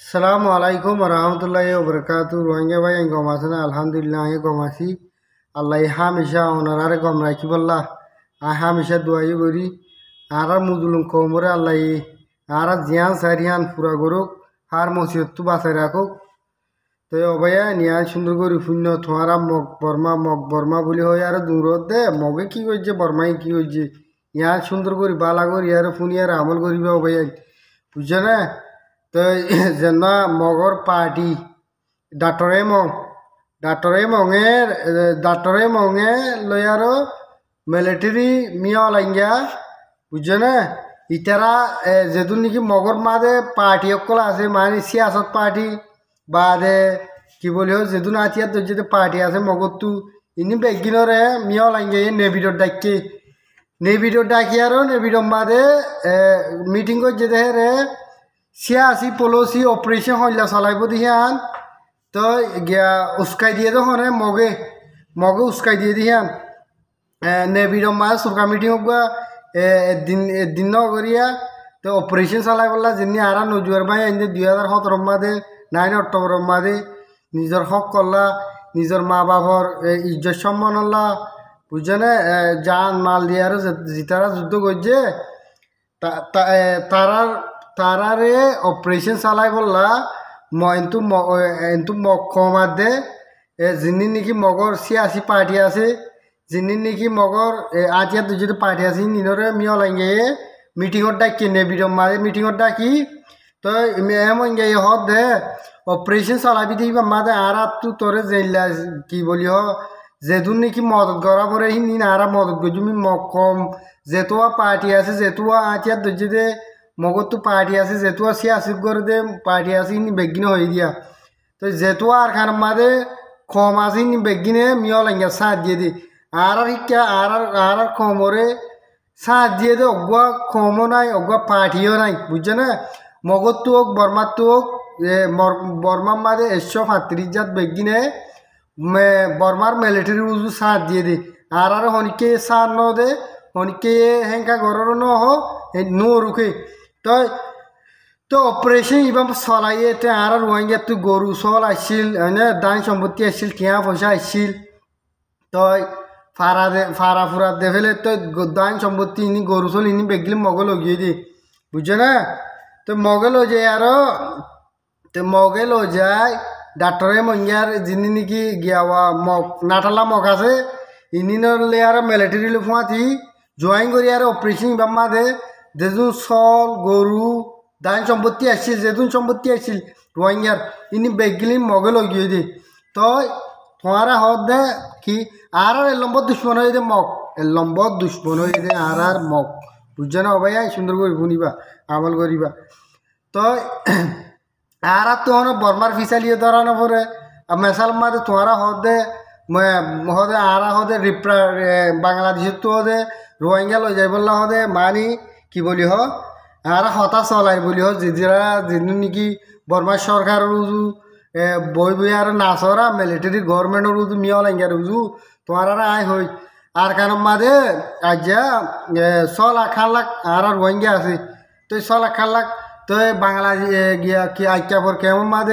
Assalamualaikum warahmatullahi wabarakatuh. Rohingya bhai ang gomasana alhamdulillah ang gomasi. Allah hamisha honorare gomraki balla. Ah hamisha duayu gori. Ara mudulum komore Allah ara jian sarihan pura gorok. Har mosiyattu basai rakok. তো অবয়া নিয়া সুন্দর করে শূন্য তোমারা mug Varma বলি হয় আর দূরত দে মগে কি করছে বর্মাই কি করছে ইয়া সুন্দর করে বালা করি আর ফুনি আর আমল করিবে অবয়া বুঝছে না তো যেন মগর পার্টি ডাক্তরে মঙে লই আর মিলিটারি মিয়া লাইঙ্গা বুঝছে না ইতারা যেদুন নাকি মগর মাঝে পার্টি অকল আছে মানে সিয়াসত পার্টি বাদে কি বলি যেদুন আতিয়া তোর যদি পার্টি আছে মগরতু ইনি বেগিনরে মিয়া লাইঙ্গে নেভিডর ডাকি আর নেভিডর মাঝে মিটিং করে যেতে রে সিয়াসি পলিসি অপারেশন হইলা চালাইব দিহান তো গিয়া উস্কাই দিয়ে তো হনে মগে উস্কাই দিয়ে দিহান নেভিডর মাঝে সরকার মিটিং হোক একদিন নগরিয়া তো অপারেশন চালাই পেলা যিনি আর নজুয়ার ভাই আইন 2017 মাঝে 9 অক্টোবর মাঝে নিজের হক করলা নিজের মা বাবার ইজ্জত সম্মান হল্লা বুঝছে না জান মাল দিয়ে আর জিতারা যুদ্ধ করছে তারারে অপারেশন চালাই বললা এন্তু মক্কমার দে যিনি নাকি মগর সিয়াসি পার্টি আছে যিনি নাকি মগর আতিয়া দুজনে পার্টি আছে নিনরে মিয়া লাগে মিটিংত ডাকি নেবিডম মারে মিটিংত ডাকি তো এমন গে হদ দে অপারেশন চালাবি দিবা মাদে আর তু তোরে জেলা কি বলি হ যেদুন নাকি মদত করা পরে হিনি আর মদত গজুমি মক্কম যেতুয়া পার্টি আছে যেতুয়া আতিয়া দুজনে মগর তো পার্টি আছে যেতুয়া সিয়াসি করে দে পার্টি আছে ইনি বেগিনে হয়ে দিয়া তো যেতুয়া আর খান মাদে কম আছে ইনি বেগিনে মিয়া লাগে সাথ দিয়ে দি আর ইকা আর কমরে সাথ দিয়ে দে অগুয়া কমও নাই অগুয়া পার্টিও নাই বুঝছে না মগর তো হোক বর্মার তো হোক বর্মার মাঝে 135 জাত বেগিনে বর্মার মিলিটারি উজু সাথ দিয়ে দে আর হনিকে সাথ ন দে হনিকে হেঙ্কা ঘরেরও ন হোক নো রুখে তো অপারেশন ইবা চলাইয়ে আর রোহিঙ্গা তুই গরু চল আসছিল হয়নে দান সম্পত্তি আসছিল টিয়া পয়সা আসছিল তই ফারা ফুরা দে ফেলে তই দান সম্পত্তি ইনি গরু চল ইনি বেগিলে মগে লগিয়ে দি বুঝছে না তো মগে লো যায় আর তো মগে লো যায় ডাক্তরে মঙ্গিয়ার যিনি নাকি গিয়াওয়া নাটালা মগ আছে ইনি নলে আর মিলিটারি ফুয়াতি জয়েন করি আর অপারেশন ইবা মাদে যেদুন চল গরু দান সম্পত্তি আসছিল যেদুন সম্পত্তি আসছিল রোহিঙ্গার ইনি বেগিলি মগে লগিয়ে দি তই তোমারা হদ দে কি আর নম্বর দুশ্মন হয়ে দে মগ নম্বর দুশ্মন হয়ে দে আর মগ বুঝছে না ভাই সুন্দর করে শুনিবা আমল করিবা তই আর তো বর্মার ফিসালিয়ে ধরা না পরে মেসাল মাদে তোমারা হদে আর হদে বাংলাদেশের তো হদে রোহিঙ্গা লই যাই বললা হদে মানি কি বলি হ আর হতা চলাই বলি হ যিনি নাকি বর্মার সরকার উজু বই বই আর নাচরা মিলিটারি গভর্নমেন্টের উজু মিয়া লাইঙ্গার উজু তোমার আর আয় হই আর কারণ মাদে আজ্ঞা 6 লাখ আর রোহিঙ্গা আছে তো 6 লাখ তো বাংলাদেশ গিয়া কি আইক্যাবর কেমন মাদে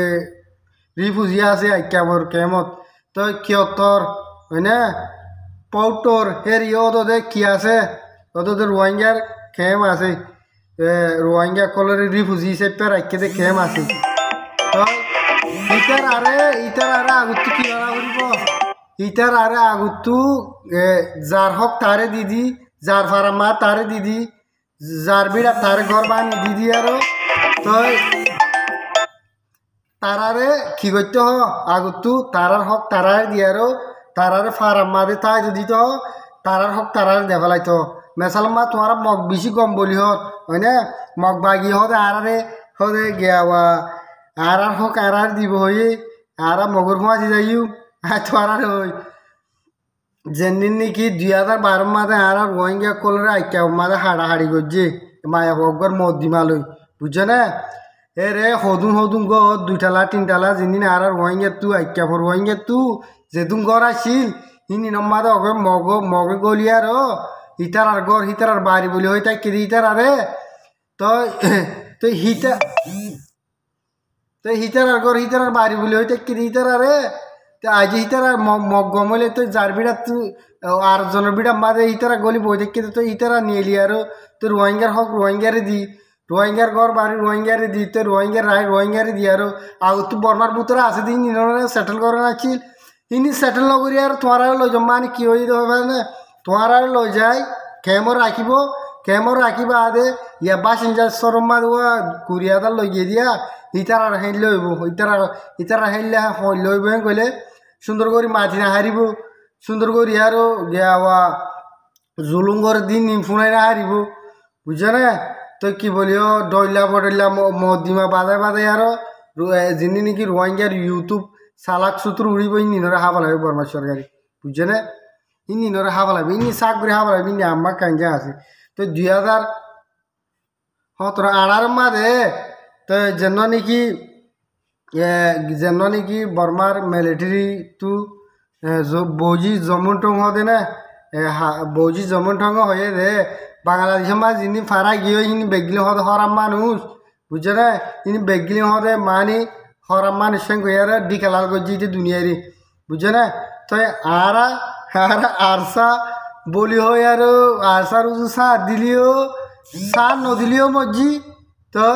রিফিউজি আছে আইক্যাবর কেমত তো কিয়তর হয় না পৌটর হের ইয়ে কি আছে ওদের রোহিঙ্গার খেম আছে রোহিঙ্গা কলের রিফিউজি হিসেবে রাখতে খেম আছে তো ইটার আরে আগত কি করা করিব ইটার আরে আগত যার হক তারে দিদি যার ফারামা তারে দিদি যার বিড়া তার ঘর বানি দিদি আর তো তারারে কি করতে হ আগত তারার হক তারারে দিয়ারো তারারে ফারামা দে তাই যদি তো তারার হক তারারে দেখালাইতো মেসালমা তোমার মগ বেশি কম বলি হয় না মগ বাগি হদে আরে হদে গিয়াওয়া আর হোক আর দিব হয়ে আর মগর মাঝি যাইও তোমার হই যেদিন নাকি 2012 মাঝে আর রোহিঙ্গা কলরে আইকা মাঝে হাড়াহাড়ি করছে মায়া বগর মদ্দিমালই বুঝছে না এ রে হদুন গ 2 3 তালা যেদিন আর রোহিঙ্গা তু আইকা পর রোহিঙ্গা তু যেদিন ঘর আসিল হিনি নমাদে অগে মগে গলিয়ার হিতার আর ঘর হিতার আর বাড়ি বলি হয়ে তাই কেদি হিতার আরে তো হিতা তো হিতারার ঘর হিতারার বাড়ি বলে হইতে কি হিতারারে তো আজ হিতারা মগ গমলে তো যার বিড়া তুই আর জনের বিড়া মাঝে হিতারা গলি বই দেখি তো হিতারা নিয়ে এলি আরো তো রোহিঙ্গার হক রোহিঙ্গারে দি রোহিঙ্গার ঘর বাড়ি রোহিঙ্গারে দি তো রোহিঙ্গার রায় রোহিঙ্গারে দি আরো আর তো বর্মার বুতরা আছে দিন সেটেল করে নাছিল ইনি সেটেল নকরি আর তোমার লই যাম মানে কি হয়ে হবে না তোমার লই যায় কেমন রাখিব কেমন রাখিবা আদে ইয়া বাসিঞ্জার সরম মা কুড়িয়াটা লই গিয়ে দিয়া ইতারা হেল লইব ইতারা হেললে লইব কইলে সুন্দর করে মাটি না হারিব সুন্দর করে আরো গিয়া জুলুম করে দিন ফুনাই না হারিব বুঝছে না তো কি বলিও ডইলা বডইলা মদিমা বাজায় বাজায় আরো যিনি নাকি রোহিঙ্গার ইউটিউব সালাক সুতর উড়িব ইনিনরে হাবা লাগবে বর্মা সরকারি বুঝছে না ইনিনরে হাবা লাগবে ইনি শাক করে হাবা লাগবে ইনি আম্মা কাঞ্জা আছে তো 2017 মাঝে তো যেন নাকি বর্মার মিলিটারি তু বৌজি জমুন টং হদে না বৌজি জমুন টং হয়ে দে বাংলাদেশের মাঝে যিনি ফারা গিয়ে ইনি বেগলি হদে হরাম মানুষ বুঝছে না ইনি বেগলি হদে মানে হরাম মানুষ সঙ্গে আর ডিকালাল গজি দুনিয়ারি বুঝছে না তো আরসা বলি হয় আর আরসার উজু সার দিলিও সার নদিলিও মজ্জি তই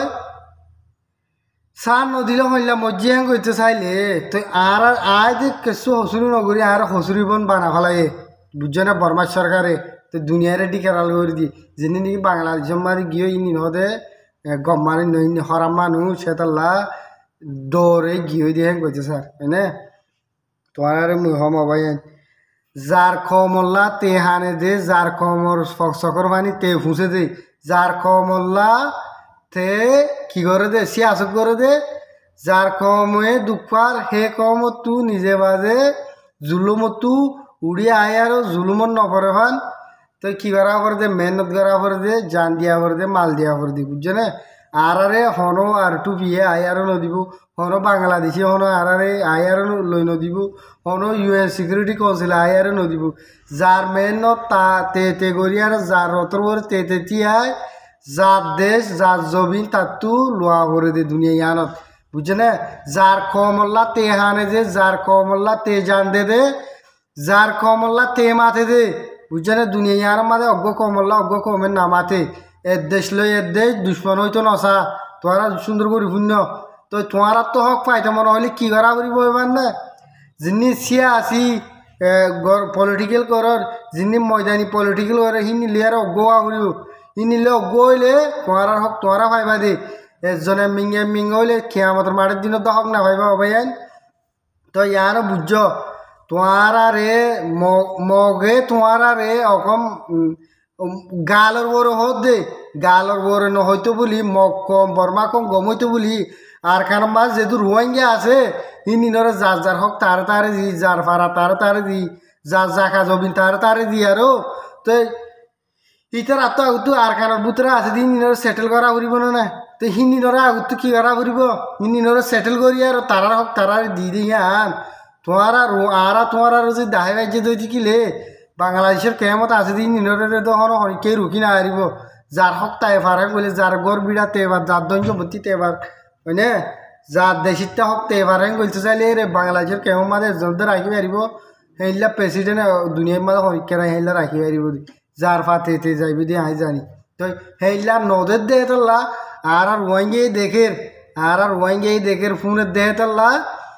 সার নদিলে হইলা মজ্জি হ্যাং করতে চাইলে তুই আর যে কেসু হসুরি নগরী আর হসুরি বন বানা ফেলাই বুঝছে না বর্মা সরকারে তো দুনিয়ারে ডিকারাল করে দি যিনি নাকি বাংলাদেশের মারি গিয়ে ইনি নদে গম মানে হরাম মানুষ সেতাল্লা দৌড়ে গিয়ে দিয়ে হ্যাং করছে স্যার হ্যাঁ তোমার হম ভাই যার কমল্লা তে হানে দে যার কমর চকর পানি তে ফুঁসে দে যার কমল্লা তে কি করে দে সিয়াসত করে দে যার কমে দুপার হে কম তু নিজে বাজে জুলুম তু উড়িয়ে আয় আর জুলুমত নপরে ফান তো কি করা করে দে মেহনত করা করে দে জান দিয়া করে দে মাল দিয়া করে দি বুঝছে না আরে হনো আর টু বিয়ে আয় আরও নদিব হনো বাংলাদেশি হনো আরে আয় আরও লই নদিব হনো UN সিকিউরিটি কাউন্সিল আয় আরও নদিব যার মেহনত তা তে করি আর যার রতর করে তে তিয়ায় যার দেশ যার জবিন তার তু লোয়া করে দে দুনিয়া ইয়ানত বুঝছে না যার কমল্লা তে হানে যে যার কমল্লা তে জান দে যার কমল্লা তে মাথে দে বুঝছে না দুনিয়া ইয়ার মাঝে অজ্ঞ কমল্লা অজ্ঞ কমের না মাথে এর দেশ লই এর দেশ দুশ্মন হইতো নসা তোরা সুন্দর করি শূন্য তো তোমার তো হক পাইতো মনে হলে কি করা করিব এবার না যিনি সিয়া আসি পলিটিক্যাল করর যিনি ময়দানি পলিটিক্যাল করে হি নিলে আর অজ্ঞা করিব হি নিলে অজ্ঞ হইলে তোমার হক তোরা পাইবা দে এজনে মিঙ্গ হইলে খেয়ামতের মাঠের দিনত তো হক না পাইবা ভাইয়ান তো ইয়ারও বুঝছ তোমারা রে মগে তোমারা রে অকম গালর বড় হত দে গালর বড় নহইতো বলি মগ কম বর্মা কম গম হইতো বলি আর কারণ মাছ যেহেতু রোহিঙ্গা আছে ইনিনরে যার যার হক তারে দি যার ফারা তারে দি যার জাকা জবিন তারে দি আরো তো ইতার আত্ম আগতো আর কারণ বুতরা আছে দিন ইনিনরে সেটেল করা করিব না তো হিনিনরে আগতো কি করা করিব ইনিনরে সেটেল করি আর তারার হক তারারে দি দি আন তোমারা যদি দাহে বাজ্যে দই দিকিলে বাংলাদেশের কেমত আছে দিন ইনিনরে তো হন কে রুকি না হারিব যার হক তাই ফারা বলে যার গড় বিড়া তেবার যার দঞ্জ ভর্তি তেবার হয়নে যার দেশিরটা হক তেবার হেন বলতে চাইলে রে বাংলাদেশের কেমন মাঝে জলদি রাখি পারিব সেইলা প্রেসিডেন্ট দুনিয়ার মাঝে হরিকা সেইলা রাখি পারিব যার ফাতে যাইবি দিয়ে আই জানি তো সেইলা নদের দেহে তোল্লা আর রোহিঙ্গাই দেখের ফোনের দেহে তোল্লা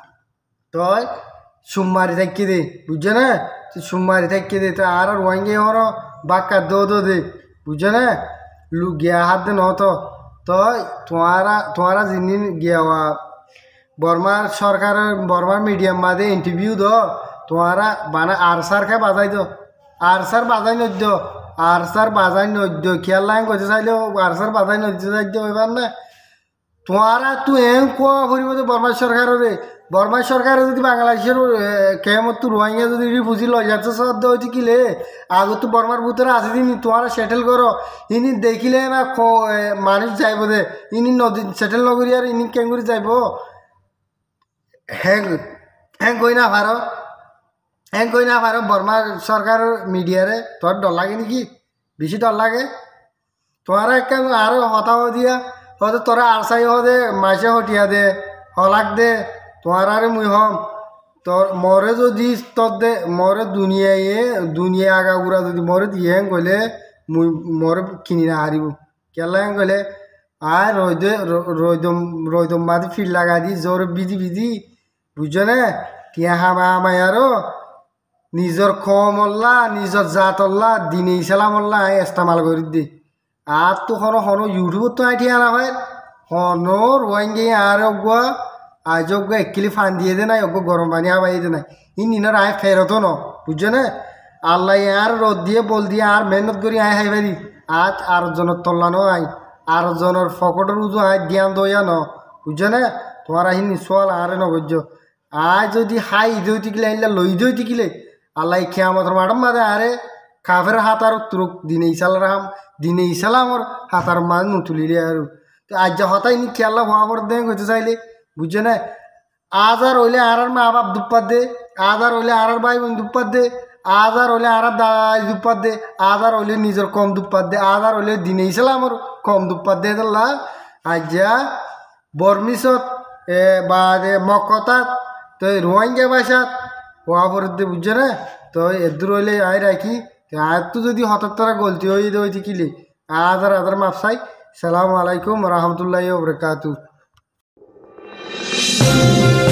তই সুমারি থাকি দে বুঝছে না তুই সুমারি থাকি দে তো আর রোহিঙ্গাই হর বাক্কা দে বুঝছে না লু গিয়া হাত দে নত তো তোমারা যিনি গিয়া বর্মার সরকারের বর্মার মিডিয়াম মাঝে ইন্টারভিউ দ তোমারা বানা আরসার খাই বাজাই দো আরসার বাজাই নদ্য আরসার বাজাই নদ্য খেয়াল লাইন করতে চাইলেও আরসার বাজাই নদ্য চাইতে এবার না তোমারা তুই এম কোয়া ফুরিব তো বর্মা সরকারে যদি বাংলাদেশের কেমত তো রোহিঙ্গা যদি রিফিউজি লই যাচ্ছে সাধ্য হইতে কিলে আগত তো বর্মার ভিতরে আছে দিন তোমারা সেটেল করো ইনি দেখিলে না মানুষ যাইব দে ইনি নদী সেটেল নগরী আর ইনি কেঙ্গুরি যাইব হ্যাং কই না পারো বর্মা সরকার মিডিয়ারে তোর ডর লাগে নাকি বেশি ডর লাগে তোমারা একটা আরো হতাও দিয়া হয়তো তোরা আরসাই হদে মাসে হটিয়া দে হলাক দে তোমার আরে মুই হম তোর মরে যদি তোর দে মরে দুনিয়া আগাগুড়া যদি মরে দিয়ে গলে মুই মরে কিনি না হারিব কেলা গলে আর রইদম মাদি ফিল লাগা দি জোর বিধি বুঝছো না টিয়া হামাই আরো নিজর খমল্লা নিজর জাতল্লা দিনে ইসালামল্লা ইস্তেমাল করে দি আর তো হনো ইউটিউবত তো আইটি আনা হয় হনো রোয়াঙ্গে আর অগুয়া আজ অজ্ঞা এককিলি ফান দিয়ে দে নাই অজ্ঞ গরম পানি হাবাই দে নাই ই নিনার আয় ফেরতো ন বুঝছো না আল্লাহ আর রোদ দিয়ে বল দিয়ে আর মেহনত করি আয় হাই পারি আজ আর জনের তল্লা ন আই আর জনের ফকটের উজু আয় জ্ঞান দইয়া ন বুঝছো না তোমার আহি নিশ্চল আরে নগর্য আয় যদি হাই দই টিকিলে আইলা লই দই টিকিলে আল্লাহ খেয়ামতর মাডম মাদে আরে কাফের হাতার তুরুক দিনে ইসালামর হাতার মাঝ নুতুলিলে আর তো আজ যা হতাই নি খেয়াল্লা হওয়ার দেন হইতে চাইলে বুঝছে না আজ আর হইলে আর মা বাপ দুপ্পাত দে আজ আর হইলে আর ভাই বোন দুপ্পাত দে আজ আর হইলে আর দাদা দুপ্পাত দে আজ আর হইলে নিজের কম দুপ্পাত দে আজ আর হইলে দিনে ইসালামর কম দুপ্পাত দে দল্লা আজ যা বর্মিছত বা মক্কতাত তো রোহিঙ্গা ভাষাত হওয়া পড়তে বুঝছে না তো এদুর হইলে আয় রাখি আর তো যদি হঠাৎ তারা গলতি হইতে কিলে আদার মাপসাই সালামু আলাইকুম রহমতুল্লাহি ওয়া বারাকাতুহু